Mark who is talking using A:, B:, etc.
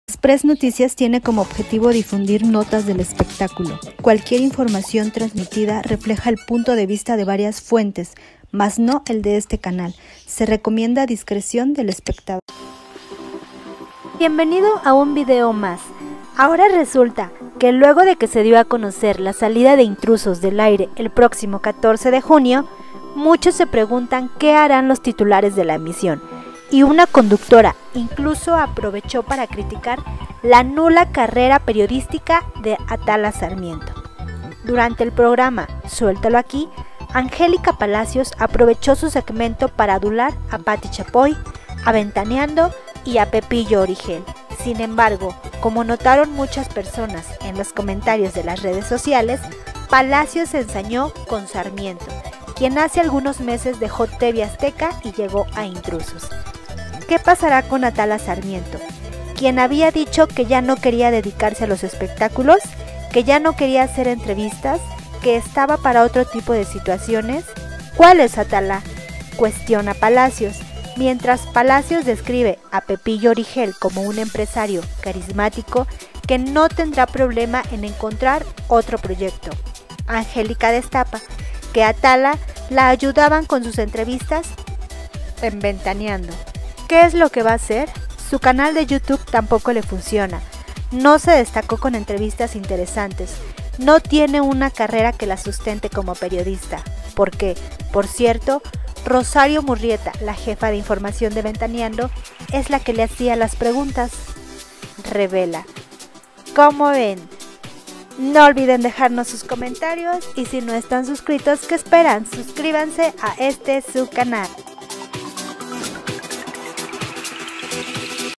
A: Express Noticias tiene como objetivo difundir notas del espectáculo. Cualquier información transmitida refleja el punto de vista de varias fuentes, mas no el de este canal. Se recomienda discreción del espectador.
B: Bienvenido a un video más. Ahora resulta que luego de que se dio a conocer la salida de Intrusos del aire el próximo 14 de junio, muchos se preguntan qué harán los titulares de la emisión. Y una conductora incluso aprovechó para criticar la nula carrera periodística de Atala Sarmiento. Durante el programa Suéltalo Aquí, Angélica Palacios aprovechó su segmento para adular a Pati Chapoy, a Ventaneando y a Pepillo Origel. Sin embargo, como notaron muchas personas en los comentarios de las redes sociales, Palacios se ensañó con Sarmiento, quien hace algunos meses dejó TV Azteca y llegó a Intrusos. ¿Qué pasará con Atala Sarmiento, quien había dicho que ya no quería dedicarse a los espectáculos, que ya no quería hacer entrevistas, que estaba para otro tipo de situaciones? ¿Cuál es Atala?, cuestiona Palacios, mientras Palacios describe a Pepillo Origel como un empresario carismático que no tendrá problema en encontrar otro proyecto. Angélica destapa que a Atala la ayudaban con sus entrevistas en Ventaneando. ¿Qué es lo que va a hacer? Su canal de YouTube tampoco le funciona. No se destacó con entrevistas interesantes. No tiene una carrera que la sustente como periodista. Porque, por cierto, Rosario Murrieta, la jefa de información de Ventaneando, es la que le hacía las preguntas. Revela. ¿Cómo ven? No olviden dejarnos sus comentarios y si no están suscritos, ¿qué esperan? Suscríbanse a su canal.